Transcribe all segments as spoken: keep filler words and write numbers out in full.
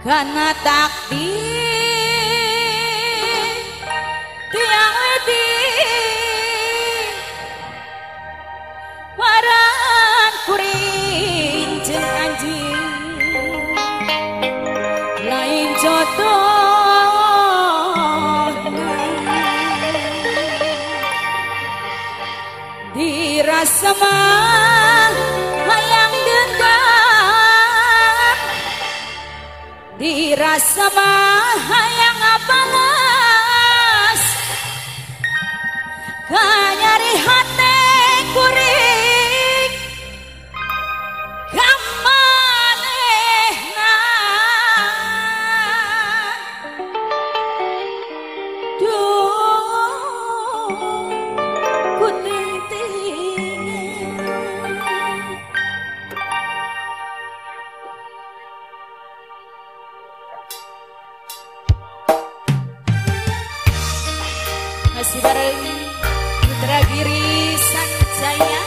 Karena takdir tiang wedi waran kuring jeung anjing lain jodoh dirasa mah hayang dendam dirasa mah hayang apalas kanyari hati kuring kamanehna duh kuting-ting masih bareng Putra Giri Sanjaya.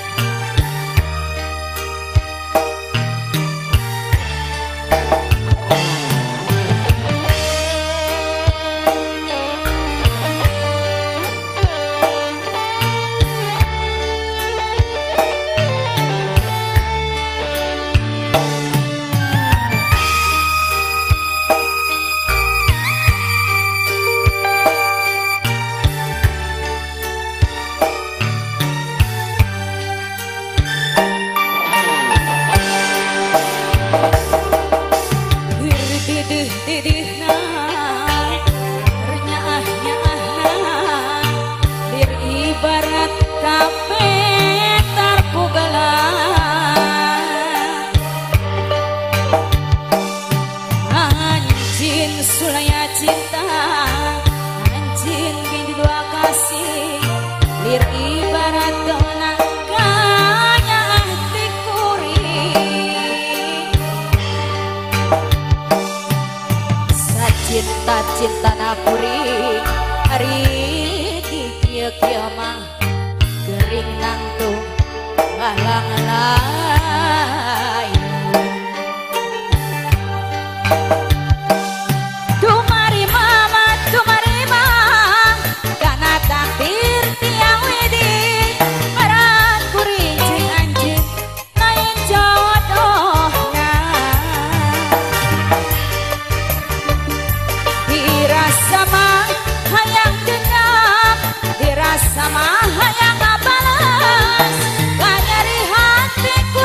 Sulaya cinta anjing gini dua kasih lir ibarat tenaganya hati kuring sacinta cinta na kuring hari kieu kieu mah gering nangtung ngalang lain sama hayang abalas kanyari hati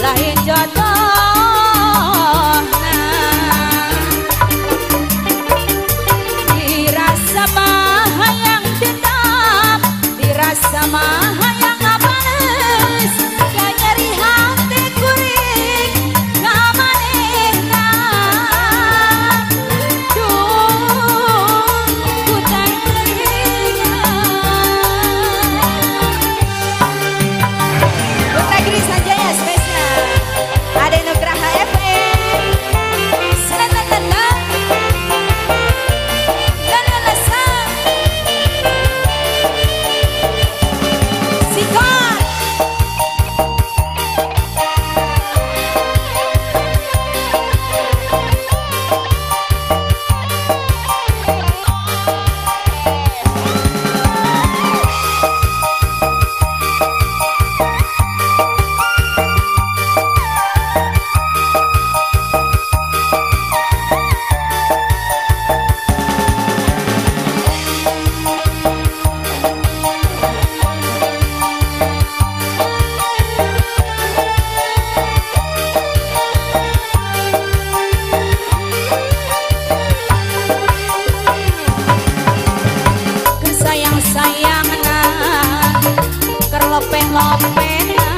lain jodoh dirasa mah yang dendam dirasa mah yang ngabales gak nyeri hati kuring kamanehna duh kutai Putra Giri Sanjaya spesial ada Nugraha F M Selalala Lalalasa Sikon sayang-sayangna kerlopeh-lopehna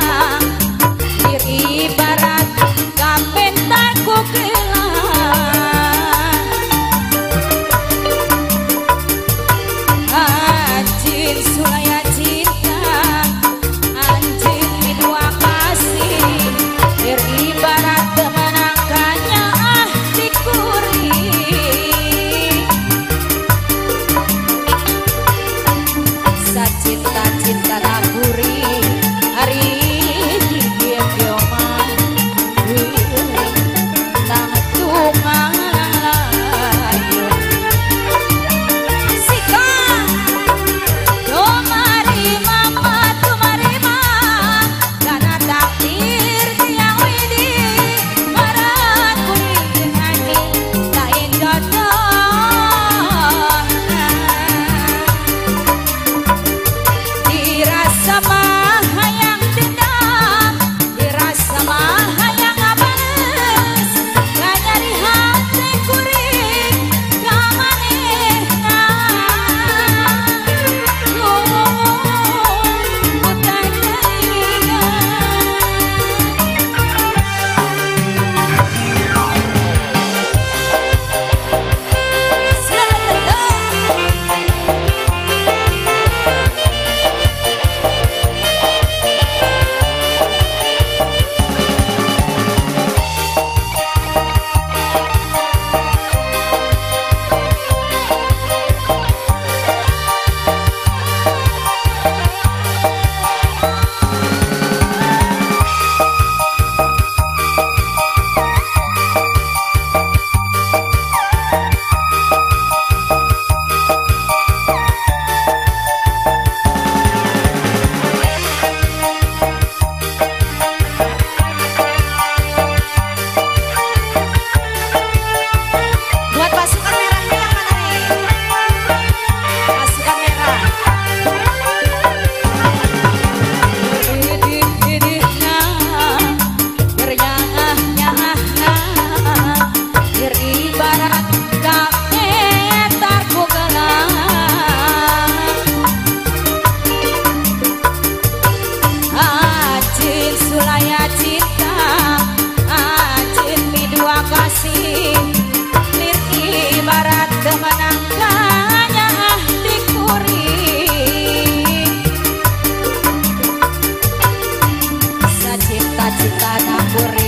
ibarat kapentar kukelan anjing sulaya cinta anjing midua kasih ibarat kemenangkannya ah dikuri cinta-cinta naguri hari dia kiamat tang tungan layu sika domari mama domari mama karena takdir tiang widi marat kuring hati lain jodoh dirasa mah yang dendam dirasa mah yang ngabales gak nyari hati kuring kamanehna duh kutai buat pasukan merahnya yang mana nih? Pasukan merah. Didih-didihna, bernyah-nyahna, beribarat kapetar kukelan. Ajin sulaya cinta, ajin midua kasih ibarat kemenangkannya dikuri sa cinta-cinta naguri